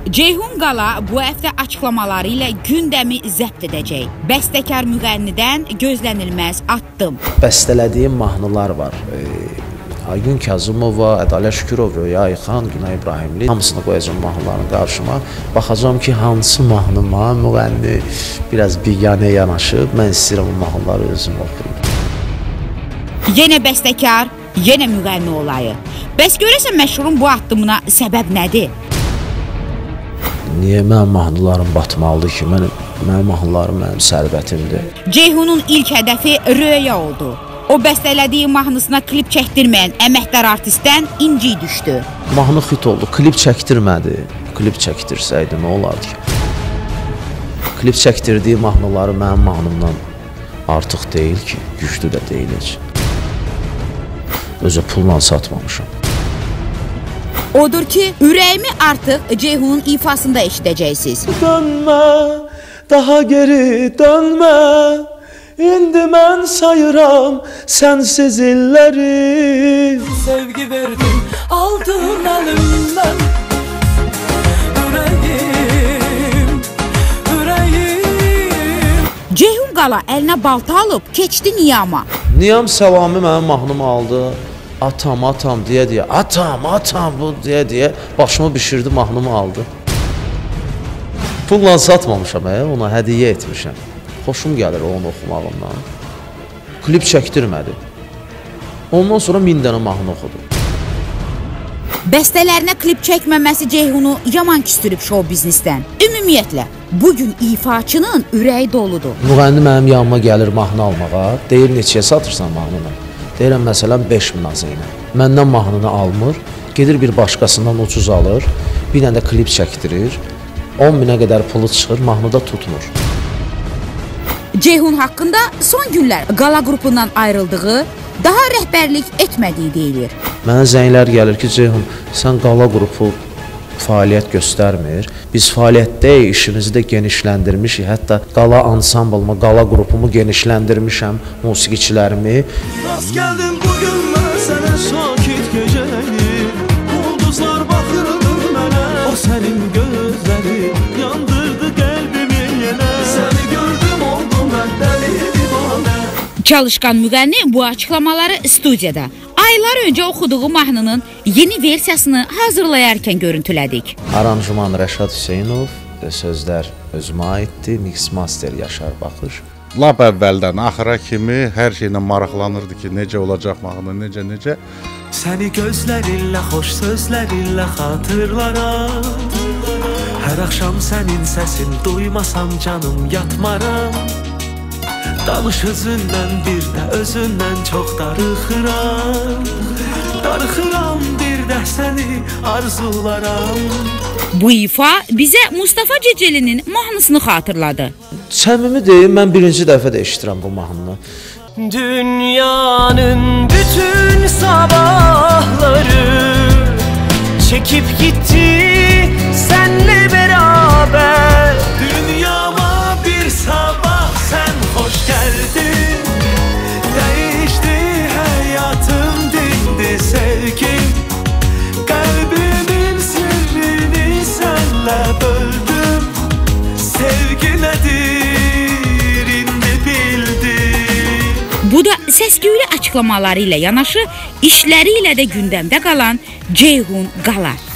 Ceyhun Qala bu həftə açıqlamaları ilə gündəmi zəbt edəcək. Bəstəkar müğənnidən gözlənilməz addım. Bəstələdiyim mahnılar var. Aygün Kazımova, Ədalət Şükürov, Röya Ayxan, Günay İbrahimli hamısını qoyacağım mahnıların qarşıma. Baxacağım ki, hansı mahnıma müğənni biraz biganə yanaşıb, mən istəyirəm bu mahnıları özüm oxuyum. Yenə bəstəkar, yenə müğənni olayı. Bəs görəsən məşhurun bu addımına səbəb nədir? Niyə mənim mahnılarım batmalıdır ki? Mənim mahnılarım mənim sərvətimdir. Ceyhunun ilk hədəfi Röya oldu. O bəstələdiyi mahnısına klip çəkdirməyən əməkdar artistdən incik düşdü. Mahnı xit oldu, klip çəkdirmədi. Klip çəkdirsəydi nə olardı ki? Klip çəkdirdiyi mahnıları mənim mahnımdan artıq deyil ki, güclü də deyil heç. Özü pulla satmamışam. Odur ki, ürəyimi artıq Ceyhunun ifasında eşidəcəksiniz. Dönmə, daha geri dönmə. İndi mən sayıram sənsiz illəri. Sevgi verdin, aldın əlimdən. Ürəyim. Ceyhun Qala əlinə balta alıb keçdi Niyama. Niyam Savami mənim mahnımı aldı. Atam deyə, atam bu deyə başımı bişirdi, mahnımı aldı. Pulla satmamışam, ona hədiyyə etmişəm. Xoşum gəlir onu oxumağımdan. Klip çəkdirmədi. Ondan sonra 1000 dənə mahnı oxudu. Bəstələrinə klip çəkməməsi Ceyhunu yaman küstürüb şou biznisdən. Ümumiyyətlə, bugün ifaçının ürəyi doludur. Müğənni mənim yanıma gəlir mahnı almağa. Deyir, neçəyə satırsan mahnını? Deyirəm, məsələn, 5000 azı ilə. Məndən mahnını almır, gedir bir başqasından ucuz alır, bir dənə də klip çəkdirir, 10 minə qədər pulu çıxır, mahnıda tutmur. Ceyhun haqqında son günlər Qala qrupundan ayrıldığı, daha rəhbərlik etmədiyi deyilir. Mənə zənglər gəlir ki, Ceyhun, sən Qala qrupu fəaliyyət göstərmir. Biz fəaliyyətdəyik, işimizi də genişləndirmişik. Hətta Qala ansamblımı, Qala qrupumu genişləndirmişəm, musiqiçilərimi. Rast gəldim bugün mən sənə sakit gecəyi. Ulduzlar baxırdı mənə, o sənin gözləri yandırdı qəlbimi yenə. Səni gördüm oldum mən dəli divanə. Çalışqan müğənni bu açıqlamaları studiyada aylar öncə oxuduğu mahnının yeni versiyasını hazırlayarkən görüntülədik. Aranjman Rəşad Hüseynov, sözlər özümə aiddir, mix master Yaşar Baxış. Lap əvvəldən axıra kimi hər şeylə maraqlanırdı ki, necə olacaq mahnı, necə. Səni gözlərinlə, xoş sözlərinlə xatırlaram. Hər axşam sənin səsin duymasam canım yatmaram. Danış özündən, bir də özündən çox darıxıram. Darıxıram, bir də səni arzularam. Bu ifa bizə Mustafa Ceceli'nin mahnısını xatırladı. Səmimi deyim, mən birinci dəfə də eşidirəm bu mahnını. Dünyanın bütün sabahları çekip gitti senle beraber. Dünyama bir sabah sen hoş geldin. Değişti hayatım, dindi sevgim. Kalbimin sırrını senle böldüm. Sevgi nedir indi bildim. Bu da səs-küylü açıqlamaları ilə yanaşı, işləri ilə də gündəmdə qalan Ceyhun Qala.